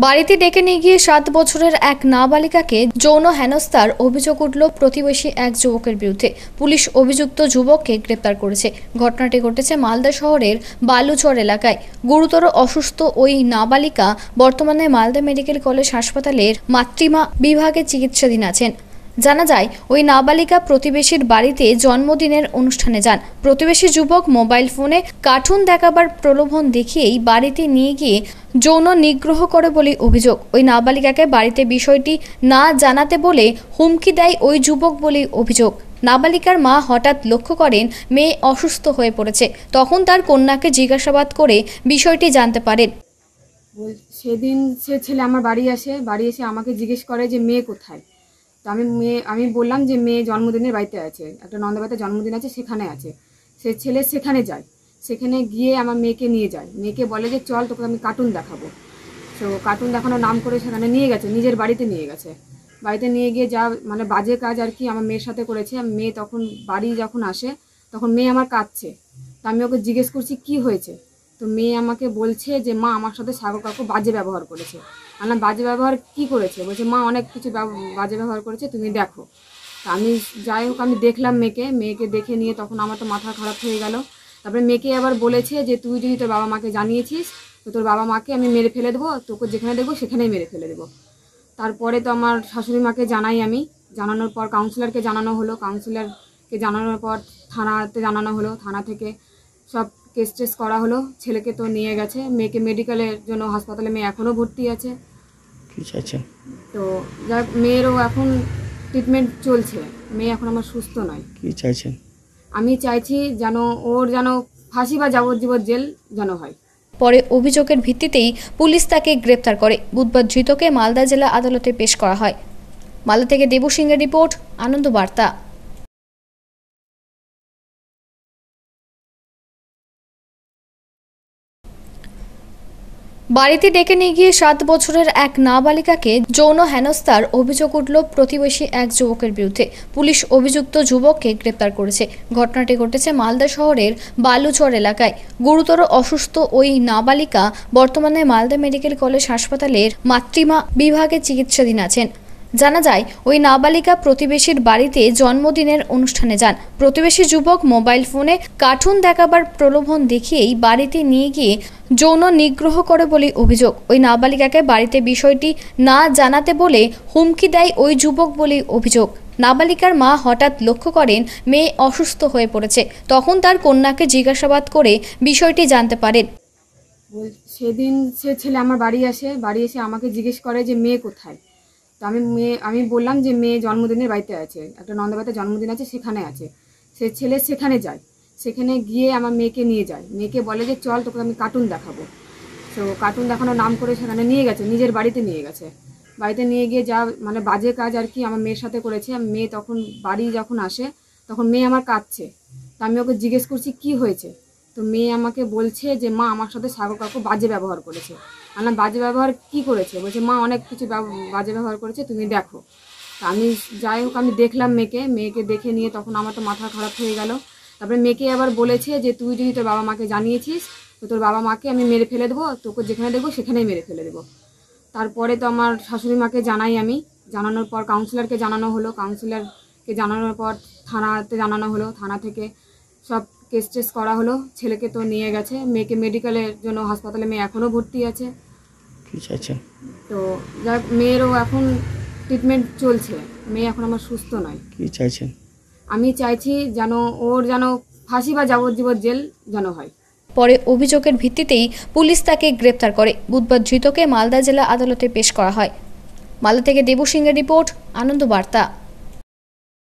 বাড়িতে ডেকে নিয়ে গিয়ে 7 বছরের এক নাবালিকাকে যৌন হেনস্থার অভিযোগ উঠল প্রতিবেশী এক যুবকের বিরুদ্ধে। পুলিশ অভিযুক্ত যুবককে গ্রেপ্তার করেছে। ঘটনাটি ঘটেছে মালদা শহরের বালুচর এলাকায়। গুরুতর অসুস্থ ওই নাবালিকা বর্তমানে মালদা মেডিকেল কলেজ হাসপাতালের মাতৃমা বিভাগে চিকিৎসাধীন আছেন। জানা যায়, ওই নাবালিকা প্রতিবেশীর বাড়িতে জন্মদিনের অনুষ্ঠানে যান। প্রতিবেশী যুবক মোবাইল ফোনে কার্টুন দেখাবার প্রলোভন দেখিয়েই বাড়িতে নিয়ে গিয়ে যৌন নিগ্রহ করে বলে অভিযোগ। ওই নাবালিকাকে বাড়িতে বিষয়টি না জানাতে বলে হুমকি দেয় ওই যুবক বলে অভিযোগ। নাবালিকার মা হঠাৎ লক্ষ্য করেন মেয়ে অসুস্থ হয়ে পড়েছে। তখন তার কন্যাকে জিজ্ঞাসাবাদ করে বিষয়টি জানতে পারেন। সেদিন সে ছেলে আমার বাড়ি এসে আমাকে জিজ্ঞেস করে যে মেয়ে কোথায়। তো আমি বললাম যে মেয়ে জন্মদিনের বাড়িতে আছে, একটা নন্দবাড়িতে জন্মদিন আছে, সেখানে আছে। সে ছেলে সেখানে যায়, সেখানে গিয়ে আমার মেয়েকে নিয়ে যায়। মেয়েকে বলে যে চল তোকে আমি কার্টুন দেখাবো। তো কার্টুন দেখানোর নাম করে সেখানে নিয়ে গেছে, নিজের বাড়িতে নিয়ে গেছে। বাড়িতে নিয়ে গিয়ে যা বাজে কাজ আর কি আমার মেয়ের সাথে করেছে। মেয়ে তখন বাড়ি যখন আসে তখন মেয়ে আমার কাঁদছে। তো আমি ওকে জিজ্ঞেস করছি কি হয়েছে। তো মেয়ে আমাকে বলছে যে মা আমার সাথে সাগর কাকু বাজে ব্যবহার করেছে। আমার বাজে ব্যবহার কি করেছে, বলছে মা অনেক কিছু বাজে ব্যবহার করেছে, তুমি দেখো। তা আমি যাই হোক আমি দেখলাম মেয়েকে দেখে নিয়ে তখন আমার তো মাথা খারাপ হয়ে গেল। তারপরে মেয়েকে আবার বলেছে যে তুই যদি তোর বাবা মাকে জানিয়েছিস তো তোর বাবা মাকে আমি মেরে ফেলে দেবো, তোকে যেখানে দেখবো সেখানেই মেরে ফেলে দেবো। তারপরে তো আমার শাশুড়ি মাকে জানাই, আমি জানানোর পর কাউন্সিলরকে জানানো হলো, কাউন্সিলরকে জানানোর পর থানাতে জানানো হলো, থানা থেকে সব কেস টেস করা হলো। ছেলেকে তো নিয়ে গেছে, মেয়েকে মেডিকেলের জন্য হাসপাতালে মেয়ে এখনও ভর্তি আছে। কি চাইছেন? তো যাক মেয়েরও এখন ট্রিটমেন্ট চলছে, মেয়ে এখন আমার সুস্থ নয়। কি চাইছেন? আমি চাইছি ওর ফাঁসি বা যাবজ্জীবন জেল যেন হয়। পরে অভিযোগের ভিত্তিতেই পুলিশ তাকে গ্রেপ্তার করে। বুধবার ধৃতকে মালদা জেলা আদালতে পেশ করা হয়। মালদা থেকে দেবু সিংহের রিপোর্ট, আনন্দ বার্তা। বাড়িতে ডেকে নিয়ে গিয়ে 7 বছরের এক নাবালিকাকে যৌন হেনস্থার অভিযোগ উঠল প্রতিবেশী এক যুবকের বিরুদ্ধে। পুলিশ অভিযুক্ত যুবককে গ্রেপ্তার করেছে। ঘটনাটি ঘটেছে মালদা শহরের বালুচর এলাকায়। গুরুতর অসুস্থ ওই নাবালিকা বর্তমানে মালদা মেডিকেল কলেজ হাসপাতালের মাতৃমা বিভাগে চিকিৎসাধীন আছেন। জানা যায়, ওই নাবালিকা প্রতিবেশীর বাড়িতে জন্মদিনের অনুষ্ঠানে যান। প্রতিবেশী যুবক মোবাইল ফোনে কার্টুন দেখাবার প্রলোভন দেখিয়েই বাড়িতে নিয়ে গিয়ে যৌন নিগ্রহ করে বলে অভিযোগ। ওই নাবালিকাকে বাড়িতে বিষয়টি না জানাতে বলে হুমকি দেয় ওই যুবক বলে অভিযোগ। নাবালিকার মা হঠাৎ লক্ষ্য করেন মেয়ে অসুস্থ হয়ে পড়েছে। তখন তার কন্যাকে জিজ্ঞাসাবাদ করে বিষয়টি জানতে পারেন। সেদিন সে ছেলে আমার বাড়ি এসে আমাকে জিজ্ঞেস করে যে মেয়ে কোথায়। তো আমি বললাম যে মেয়ে জন্মদিনের বাড়িতে আছে, একটা নন্দবাড়িতে জন্মদিন আছে, সেখানে আছে। সে ছেলে সেখানে যায়, সেখানে গিয়ে আমার মেয়েকে নিয়ে যায়। মেয়েকে বলে যে চল তোকে আমি কার্টুন দেখাবো। তো কার্টুন দেখানোর নাম করে সেখানে নিয়ে গেছে, নিজের বাড়িতে নিয়ে গেছে। বাড়িতে নিয়ে গিয়ে যা বাজে কাজ আর কি আমার মেয়ের সাথে করেছে। মেয়ে তখন বাড়ি যখন আসে তখন মেয়ে আমার কাঁদছে। তো আমি ওকে জিজ্ঞেস করছি কি হয়েছে। তো মেয়ে আমাকে বলছে যে মা আমার সাথে সাগর কাকু বাজে ব্যবহার করেছে। আমার বাজে ব্যবহার কি করেছে, বলছে মা অনেক কিছু বাজে ব্যবহার করেছে, তুমি দেখো। তা আমি যাই হোক আমি দেখলাম মেয়েকে দেখে নিয়ে তখন আমার তো মাথা খারাপ হয়ে গেল। তারপরে মেয়েকে আবার বলেছে যে তুই যদি তোর বাবা মাকে জানিয়েছিস তো তোর বাবা মাকে আমি মেরে ফেলে দেবো, তোকে যেখানে দেখবো সেখানেই মেরে ফেলে দেবো। তারপরে তো আমার শাশুড়ি মাকে জানাই, আমি জানানোর পর কাউন্সিলরকে জানানো হলো, কাউন্সিলরকে জানানোর পর থানাতে জানানো হলো, থানা থেকে সব কেস টেস করা হলো। ছেলেকে তো নিয়ে গেছে, মেয়েকে মেডিকেলের জন্য হাসপাতালে মেয়ে এখনও ভর্তি আছে। কি চাইছেন? তো যাক মেয়েরও এখন ট্রিটমেন্ট চলছে, মেয়ে এখন আমার সুস্থ নয়। কি চাইছেন? আমি চাইছি ওর ফাঁসি বা যাবজ্জীবন জেল যেন হয়। পরে অভিযোগের ভিত্তিতেই পুলিশ তাকে গ্রেপ্তার করে। বুধবার ধৃতকে মালদা জেলা আদালতে পেশ করা হয়। মালদা থেকে দেবু সিংহের রিপোর্ট, আনন্দ বার্তা।